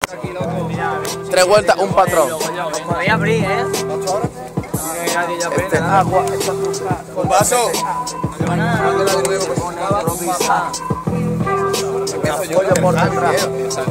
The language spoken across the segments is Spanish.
3 vueltas, un patrón. Podría abrir, ¿eh? Agua. Un vaso. Pollo por detrás.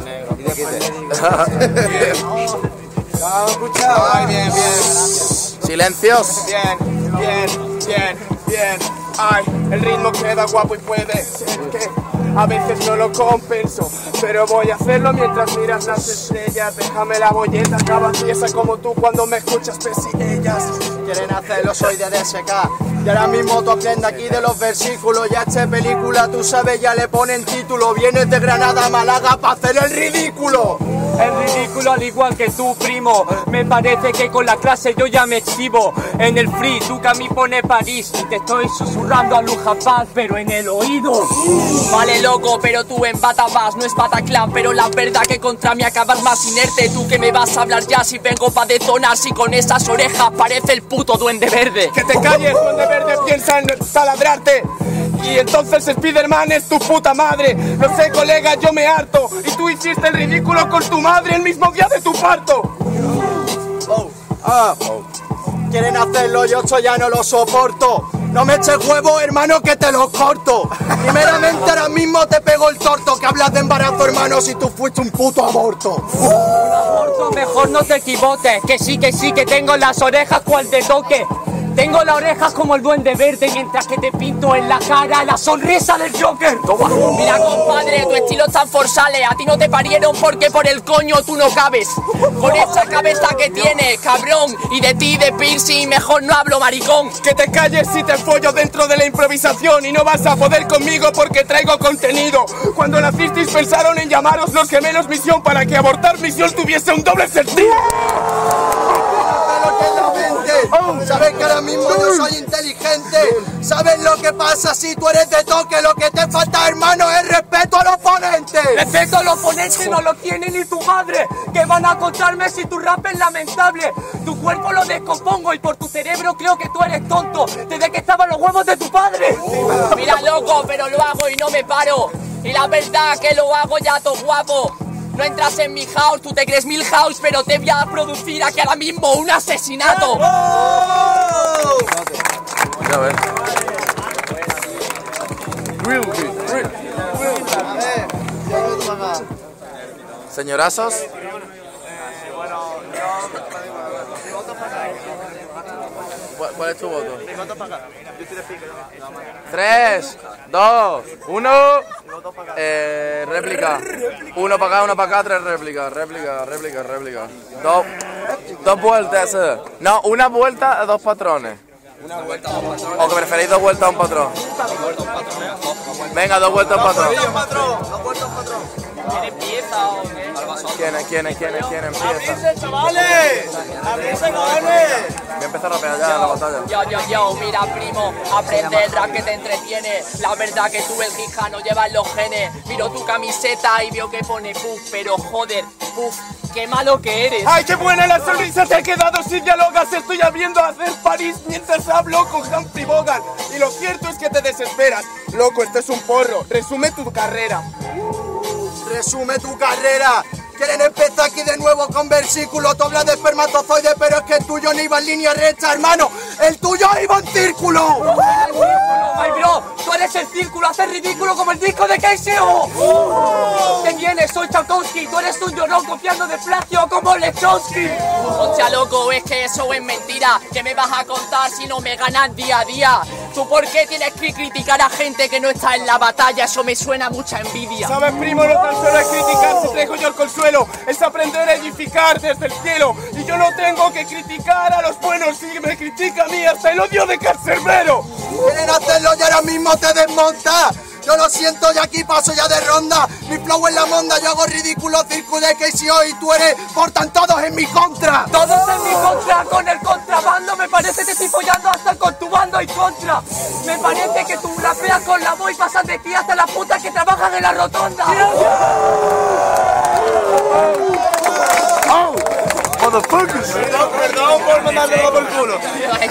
Ay, bien, bien. Silencios. Bien, bien, bien, bien. Ay, el ritmo queda guapo y puede ser que a veces no lo compenso, pero voy a hacerlo mientras miras las estrellas. Déjame la bolleta, acaba pieza como tú cuando me escuchas pesillas. Quieren hacerlo, soy de DSK. Y ahora mismo tú aprende aquí de los versículos. Ya eché película, tú sabes, ya le ponen título. Vienes de Granada a Málaga para hacer el ridículo. Es ridículo al igual que tú, primo. Me parece que con la clase yo ya me exhibo. En el free, tú que a mí pone París. Y te estoy susurrando a Lujapaz, pero en el oído. Vale, loco, pero tú en bata vas, no es Bataclan. Pero la verdad que contra mí acabas más inerte. Tú que me vas a hablar ya si vengo pa' detonar. Si con esas orejas parece el puto Duende Verde. Que te calles, Duende Verde piensa en taladrarte. Y entonces Spiderman es tu puta madre. No sé, colega, yo me harto. Y tú hiciste el ridículo con tu madre el mismo día de tu parto. Quieren hacerlo, yo esto ya no lo soporto. No me eches huevo, hermano, que te los corto. Primeramente ahora mismo te pego el torto. Que hablas de embarazo, hermano, si tú fuiste un puto aborto. Aborto, mejor no te equivoques. Que sí, que tengo las orejas cual de toque. Tengo las orejas como el Duende Verde, mientras que te pinto en la cara la sonrisa del Joker. Toma. Mira, compadre, tu estilo es tan forzale. A ti no te parieron porque por el coño tú no cabes. Con esa cabeza que tienes, cabrón. Y de ti, de piercing, mejor no hablo, maricón. Que te calles si te follo dentro de la improvisación. Y no vas a poder conmigo porque traigo contenido. Cuando nacisteis pensaron en llamaros los gemelos misión para que abortar misión tuviese un doble sentido. Sabes que ahora mismo yo soy inteligente. Sabes lo que pasa si tú eres de toque. Lo que te falta, hermano, es respeto al oponente. Respeto al oponente no lo tiene ni tu madre. ¿Qué van a contarme si tu rap es lamentable? Tu cuerpo lo descompongo y por tu cerebro creo que tú eres tonto. Desde que estaban los huevos de tu padre. Mira, loco, pero lo hago y no me paro. Y la verdad que lo hago ya todo guapo. No entras en mi house, tú te crees Milhouse, pero te voy a producir aquí ahora mismo un asesinato. Ya ves. Señorazos. ¿Cuál es tu voto? 3, 2, 1. Réplica. 1 para acá, 3 réplicas. Réplica. Dos vueltas. No, una vuelta a 2 patrones. Una vuelta, 2 patrones. ¿O que preferís 2 vueltas a un patrón? Venga, 2 vueltas a un patrón. ¿Quién empieza o qué? ¿Quién empieza? ¡Abrirse, chavales! ¡Abrirse, cabrones! Voy a empezar a rapear ya en la batalla. Yo, mira, primo, aprende el rap que te entretiene. La verdad que tú el hija no llevas los genes. Miro tu camiseta y veo que pone puff, pero joder, puff, qué malo que eres. ¡Ay, qué buena la sonrisa te ha quedado si dialogas! Estoy abriendo a hacer París mientras hablo con Humphrey Bogart. Y lo cierto es que te desesperas. Loco, este es un porro. Resume tu carrera. Resume tu carrera. Quieren empezar aquí de nuevo con versículos. Tú hablas de espermatozoide, pero es que el tuyo no iba en línea recta, hermano. El tuyo iba en círculo. Ay, bro, tú eres el círculo, haces ridículo como el disco de KCO. ¿Qué vienes? Soy Tchaikovsky, tú eres un llorón copiando de plagio como Lechowski. Hostia, loco, es que eso es mentira. ¿Qué me vas a contar si no me ganas día a día? ¿Tú por qué tienes que criticar a gente que no está en la batalla? Eso me suena a mucha envidia. ¿Sabes, primo? No tan solo es criticar, si traigo yo el consuelo. Es aprender a edificar desde el cielo. Y yo no tengo que criticar a los buenos. Si me critica a mí hasta el odio de Cancerbero. Quieren hacerlo y ahora mismo te desmonta. Yo lo siento, ya aquí paso ya de ronda. Mi flow es la monda, yo hago ridículo circo de KCO y tú eres, portan todos en mi contra. Todos en mi contra, con el contrabando. Me parece que estoy follando hasta con tu bando y contra. Me parece que tú rapeas con la voz y pasas de ti hasta las putas que trabajan en la rotonda. Motherfuckers. Perdón por mandarle por el culo.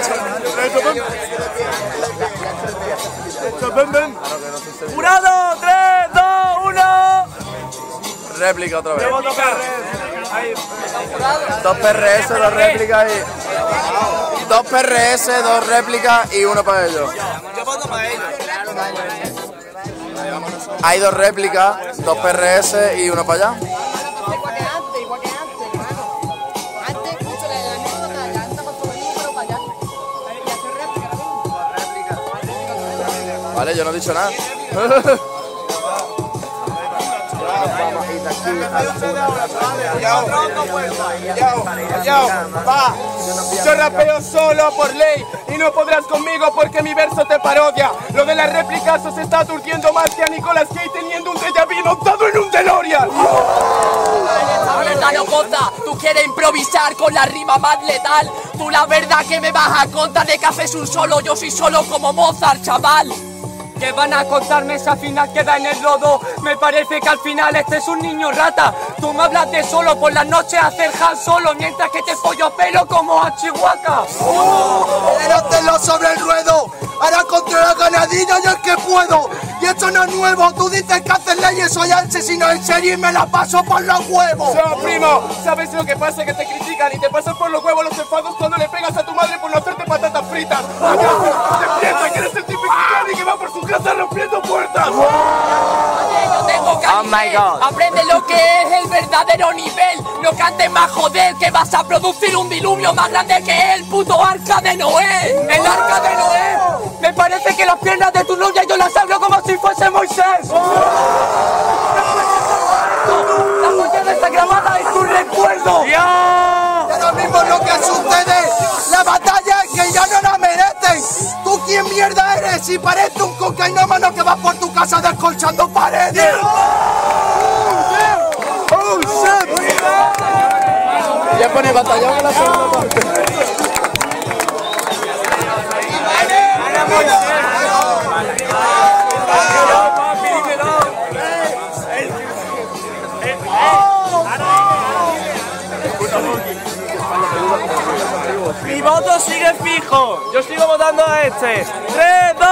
Ven. ¡Jurado! 3, 2, 1. Réplica otra vez. 2 PRS, 2 réplicas y... 2 PRS, 2 réplicas y uno para ellos. Yo voto para ellos. Hay 2 réplicas, 2 PRS y uno para allá. Igual que antes, hermano. Antes, escucho la anécdota, ya anda para todo el número para allá. Y hacer réplica. Vale, yo no he dicho nada. Va. Yo rapeo solo por ley y no podrás conmigo porque mi verso te parodia. Lo de las réplicas os está aturdiendo más que a Nicolas Cage teniendo un déjà vu montado en un DeLorean. La verdad no conta, tú quieres improvisar con la rima más letal. Tú la verdad que me vas a contar de café es un solo, yo soy solo como Mozart, chaval. Que van a contarme esa final queda en el lodo. Me parece que al final este es un niño rata. Tú me hablas de solo por las noches hacer Han Solo, mientras que te pollo a pelo como a Chihuahua. Tírotelo sobre el ruedo. Ahora contra la ganadina yo es que puedo. Y esto no es nuevo. Tú dices que haces leyes, soy asesino en serie y me la paso por los huevos. Primo, ¿sabes lo que pasa? Que te critican y te pasan por los huevos los enfados cuando le pegas a tu madre por no hacerte patatas fritas. Te piensas que eres el típico Cali que va por su casa rompiendo puertas. Yo tengo calidez. Oh my God. Aprende lo que es el verdadero nivel. No cantes más joder, que vas a producir un diluvio más grande que el puto arca de Noé. ¡El arca de Noé! Me parece que las piernas de tu novia yo las hablo como si fuese Moisés. La joya desagramada es tu recuerdo. Y ahora mismo lo que sucede, la batalla es que ya no la mereces. ¿Tú quién mierda eres? Si pareces un cocainómano que va por tu casa descolchando paredes. ¡Oh, shit! Ya pone batallón en la segunda parte. Mi voto sigue fijo. Yo sigo votando a este. 3, 2,